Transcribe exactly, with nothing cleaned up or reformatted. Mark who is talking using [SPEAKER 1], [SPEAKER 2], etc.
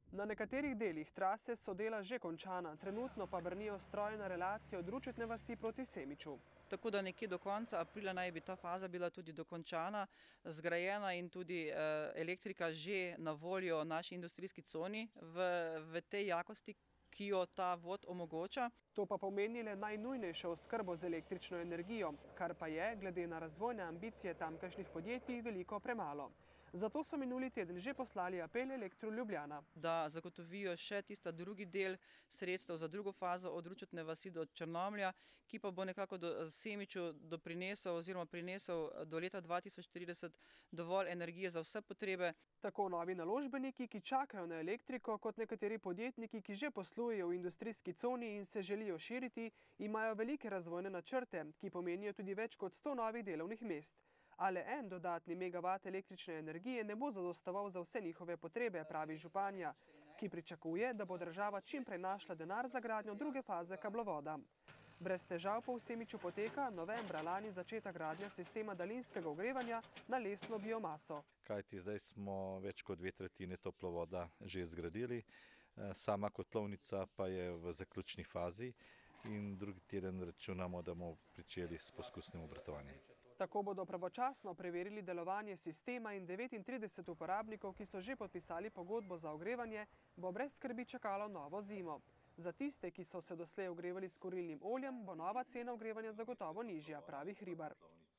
[SPEAKER 1] Na nekaterih delih trase so dela že končana, trenutno pa brnijo stroji na relaciji od Ručetne vasi proti Semiču.
[SPEAKER 2] Tako da nekje do konca aprila naj bi ta faza bila tudi dokončana, zgrajena in tudi elektrika že na voljo naši industrijski coni v, v tej jakosti, ki jo ta vod omogoča.
[SPEAKER 1] To pa pomeni le najnujnejšo oskrbo z električno energijo, kar pa je, glede na razvojne ambicije tamkajšnjih podjetij, veliko premalo. Zato so minuli teden že poslali apel Elektru Ljubljana.
[SPEAKER 2] Da zagotovijo še tista drugi del sredstev za drugo fazo od Ručetne vasi do Črnomlja, ki pa bo nekako do Semiču doprinesel oziroma prinesel do leta dva tisoč trideset dovolj energije za vse potrebe.
[SPEAKER 1] Tako novi naložbeniki, ki čakajo na elektriko, kot nekateri podjetniki, ki že poslujejo v industrijski coni in se želijo širiti, imajo velike razvojne načrte, ki pomenijo tudi več kot sto novih delovnih mest. Ale en dodatni megavat električne energije ne bo zadostoval za vse njihove potrebe, pravi županja, ki pričakuje, da bo država čim prej našla denar za gradnjo druge faze kablovoda. Brez težav po v Semiču poteka novembra lani začeta gradnja sistema daljinskega ogrevanja na lesno biomaso.
[SPEAKER 3] Kajti zdaj smo več kot dve tretjine toplovoda že zgradili, sama kotlovnica pa je v zaključni fazi in drugi teden računamo, da bomo pričeli s poskusnim obratovanjem.
[SPEAKER 1] Tako bodo pravočasno preverili delovanje sistema in devetintrideset uporabnikov, ki so že podpisali pogodbo za ogrevanje, bo brez skrbi čakalo novo zimo. Za tiste, ki so se doslej ogrevali s kurilnim oljem, bo nova cena ogrevanja zagotovo nižja, pravi Hribar.